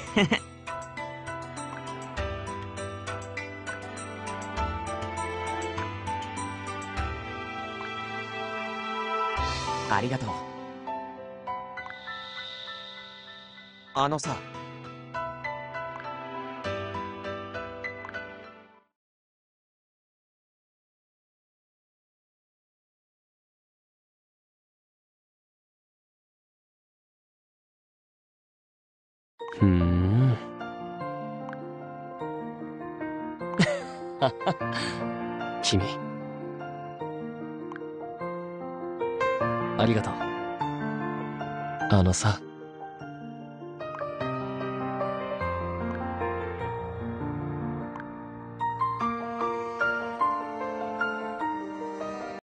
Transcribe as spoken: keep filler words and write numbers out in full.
ありがとう。あのさ。 ふーん。君、ありがとう。あのさ。